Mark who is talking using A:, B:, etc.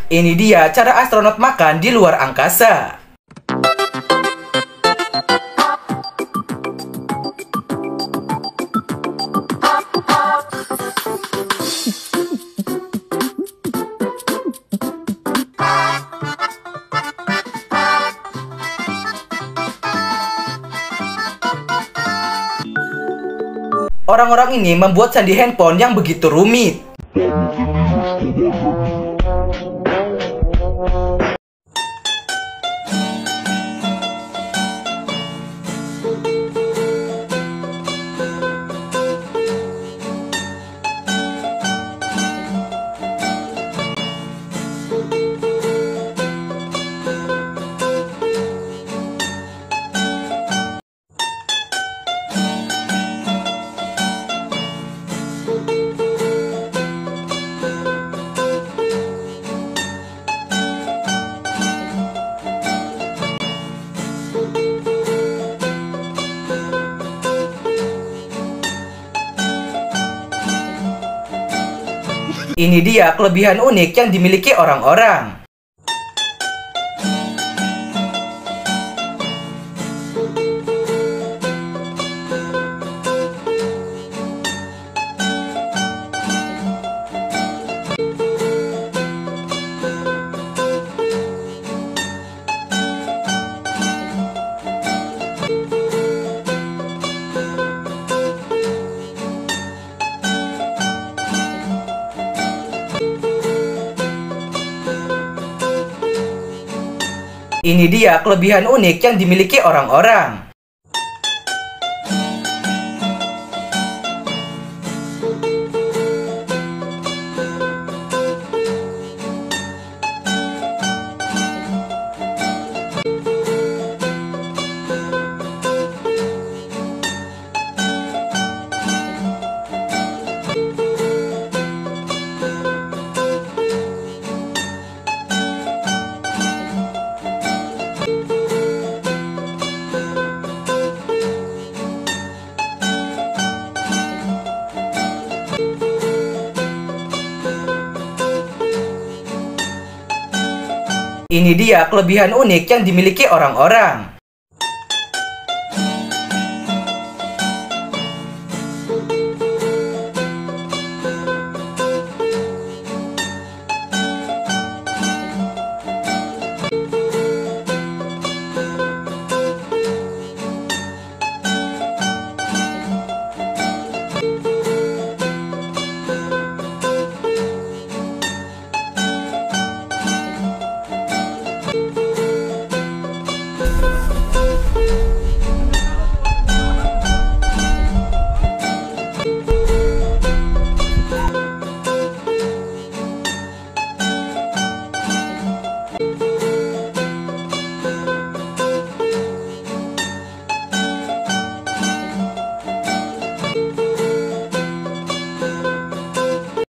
A: Ini dia cara astronot makan di luar angkasa. Orang-orang ini membuat sandi handphone yang begitu rumit. Ini dia kelebihan unik yang dimiliki orang-orang. Ini dia kelebihan unik yang dimiliki orang-orang. Ini dia kelebihan unik yang dimiliki orang-orang.